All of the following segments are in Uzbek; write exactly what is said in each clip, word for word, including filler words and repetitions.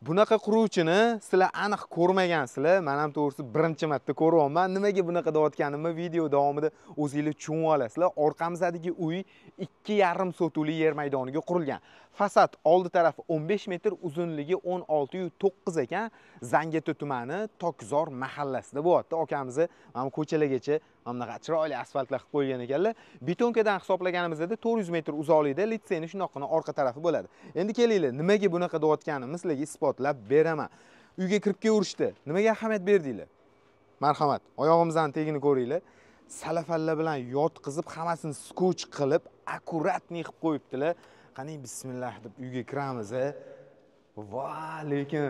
bunaqa quruvchini sizlar aniq ko'rmagansizlar. Men ham to'g'risi birinchi marta ko'ryapman. Nimaga bunaqa deyotganimni video davomida o'zingizlar tushunib olasizlar. Orqamizdagi uy ikki yarim sotuvli yer maydoniga qurilgan. Fasad oldi tarafi o'n besh metr, uzunligi o'n olti nuqta to'qqiz ekan. Zangio'ta tumani Tokzor mahallasida bo'lyapti. Akamizni mana ko'chalargacha mana bunaqa chiroyli asfaltlar qilib qo'ygan ekanlar. Betonkadan hisoblaganimizda to'rt yuz metr uzoqlikda litseyni shunaqana orqa tarafi bo'ladi. Endi kelinglar, nimaga bunaqa deyotganimni sizlarga isbotlab beraman. Uyga kirib kelishdi. Nimaga ahamiyat berdinglar? Marhamat, oyog'imizning tegini ko'ringlar. Salafalla bilan yotqizib, hammasini skoch qilib, akkuratni qilib qo'yibdilar. Qani bismillah deb uyga kiramiz. Va, lekin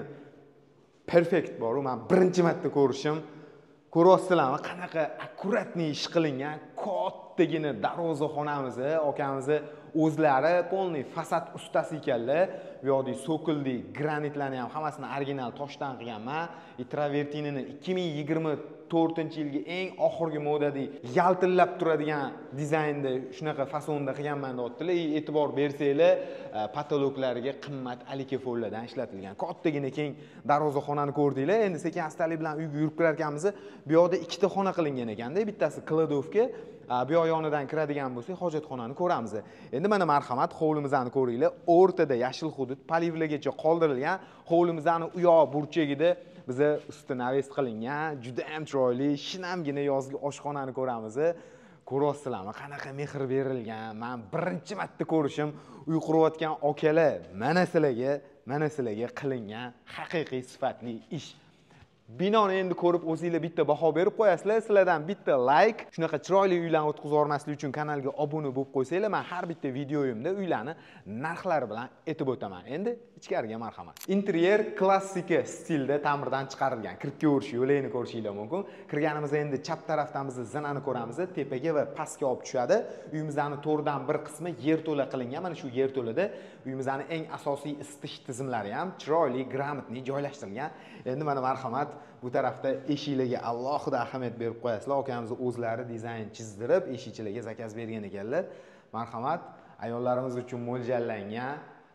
perfekt bor. Men birinchi marta ko'rishim. Ko'ryapsizlarmi, qanaqa akkuratni ish qilingan, kattagina darvozaxonamiz, akamiz o'zlari polniy fasad ustasi ekanlar. Bu yoqda so'kildi, granitlarni ham hammasini original toshdan qilganman. Travertinini ikki ming yigirma to'rtinchi yilgi eng oxirgi modada yaltillab turadigan dizaynda shunaqa fasonda qilganman deyaptilar. E'tibor bersanglar, patologlarga qimmat alikefollardan ishlatilgan. Kattagina keng darvozaxonani ko'rdinglar. Endi sekin astalik bilan uyga yurib kirar ekanmiz. Bu yoqda ikkita xona qilingan ekanda, bittasi kladovka, bu yoq yonidan kiradigan bo'lsak, hojatxonani ko'ramiz. Endi mana marhamat, hovlimizni ko'ringlar. O'rtada yashil hudud, palivlargacha qoldirilgan. Hovlimizning u yoq burchagida biza usti navest qilingan, juda ham chiroyli, shinamgina yozgi oshxonani ko'ramiz. Ko'ryapsizlarmi, qanaqa mehr berilgan. Men birinchi marta ko'rishim, uy qurayotgan akalar, mana sizlarga, mana sizlarga qilingan haqiqiy sifatli ish. Binoni endi ko'rib o'zingizlar bitta baho berib qo'yasizlar. Sizlardan bitta like, shunaqa chiroyli uylarni o'tkazib yubormaslik uchun kanalga obuna bo'lib qo'ysanglar, men har bitta videoyimda uylarni narxlari bilan aytib o'taman. Endi ichkariga marhamat. Interyer klassika stilda ta'mirdan chiqarilgan. Kirib ko'rish yo'lini ko'rishingiz mumkin. Kirganimizda endi chap tarafdan biz zinani ko'ramiz, tepaga va pastga olib tushadi. Uyimizning to'rdan bir qismi yerto'la qilingan. Mana shu yerto'lada uyimizning eng asosiy isitish tizimlari ham chiroyli, gрамотный joylashtirilgan. Endi mana marhamat, bu tarafda eshiklarga alohida ahamiyat berib qo'yasizlar. Akamiz o'zlari dizayn chizdirib, eshikchilarga zakaz bergan ekanlar. Marhamat, ayollarimiz uchun mo'ljallangan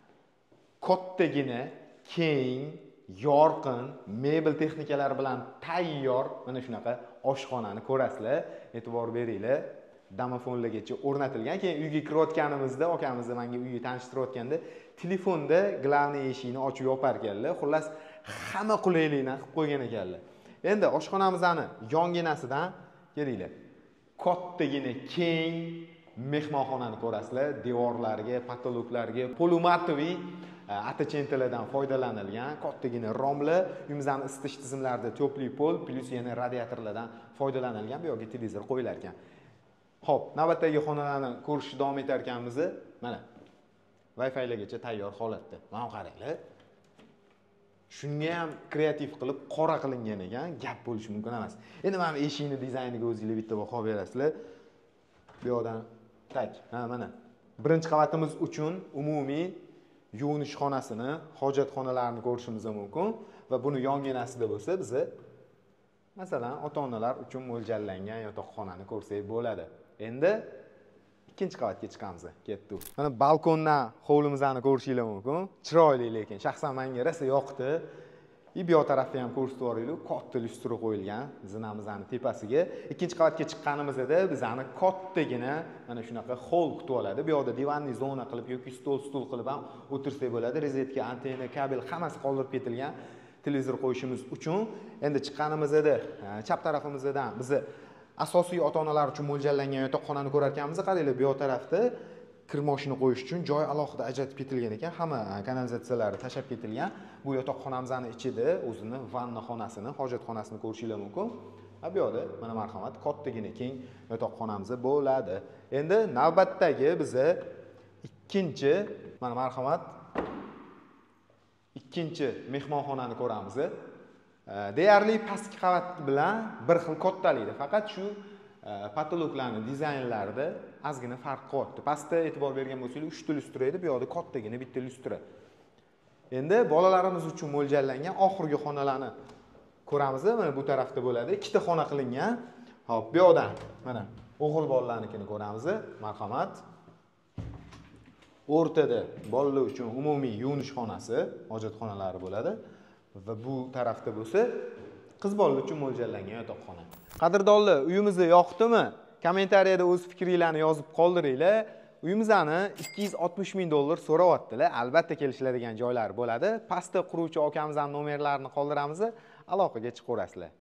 kattagina, keng, yorqin mebel texnikalari bilan tayyor mana shunaqa oshxonani ko'rasizlar. E'tibor beringlar. Domofonlargacha o'rnatilgan. Keyin uyga kirayotganimizda akamiz menga uyni tanishtirayotganda telefonda glavniy eshikni ochib yopar ekanlar. Xullas, hamma qulaylikni qilib qo'ygan ekanlar. Endi oshxonamizning yonginasidan kelinglar. Kattagina, keng mehmonxonani ko'rasizlar. Devorlariga, patologlarga polumatoviy atachentalardan foydalanilgan kattagina romlar, uyimizning isitish tizimlarida topli pol, plus yana radiatorlardan foydalanilgan. Bu yerga televizor qo'yilar ekan. Xo'p, navbatdagi xonalarni ko'rishni davom etar ekanmiz. Mana Wi-Fi largacha tayyor holatda. Mana qaranglar. Shunga ham kreativ qilib qora qilingan ekan, gap bo'lishi mumkin emas. Endi mana eshikni dizayniga o'zingizlar bitta baho berasizlar. Bu yoqdan tak. Ha, mana. Birinchi qavatimiz uchun umumiy yuvinish xonasini, hojatxonalarini ko'rishimiz mumkin va buni yonginasida bo'lsa, biz masalan, ota-onalar uchun mo'ljallangan yotoqxonani ko'rsak bo'ladi. Endi ikkinchi qavatga chiqamiz. Ketdi. Mana balkondan hovlimizni ko'rishingiz mumkin. Chiroyli, lekin shaxsan menga rosa yoqdi. Bu yoq tarafda ham ko'rsatib yuboraylik. Katta lyustra qo'yilgan zinamizning tepasiga. Ikkinchi qavatga chiqqanimizda bizani kattagina mana shunaqa hol kutib oladi. Bu yoqda divanli zona qilib yoki stol stul qilib ham o'tirsak bo'ladi. Rozetka, antenna, kabel hammasi qoldirib ketilgan. Televizor qo'yishimiz uchun. Endi chiqqanimizda chap tarafimizdan biz asosiy ota-onalar uchun mo'ljallangan yotoqxonani ko'rar ekanmiz. Qaranglar, bu yoq tarafda kir moshina qo'yish uchun joy alohida ajratib ketilgan ekan. Hamma kanalizatsiyalari tashab ketilgan. Bu yotoqxonamizning ichida o'zini vanna xonasini, hojatxonasini ko'rishingiz mumkin. Ha, bu yoqda mana marhamat, kattagina keng yotoqxonamiz bo'ladi. Endi navbatdagi biza ikkinchi, mana marhamat, ikkinchi mehmonxonani ko'ramiz. Deyarli pastki qavat bilan bir xil kattalikda, faqat shu patologlarning dizaynlarida ozgina farq qilyapti. Pastda e'tibor bergan bo'lsangiz, uchta lyustra edi, bu yoqda kattagina bitta lyustra. Endi bolalarimiz uchun mo'ljallangan oxirgi xonalarni ko'ramiz. Mana bu tarafda bo'ladi. Ikkita xona qilingan. Hop, bu yoqdan mana o'g'il bolalarnikini ko'ramiz. Marhamat. O'rtada bolalar uchun umumiy yuvinish xonasi, hojatxonalari bo'ladi va bu tarafda bo'lsa qiz bolalar uchun mo'ljallangan yotoqxona. Qadrdonlar, uyimizni yoqdimi? Kommentariyada o'z fikringizni yozib qoldiringlar. Uyimizni ikki yuz oltmish ming dollar so'rayaptilar. Albatta kelishiladigan joylari bo'ladi. Pastda quruvchi akamizning nomerlarini qoldiramiz, aloqaga chiqaverasizlar.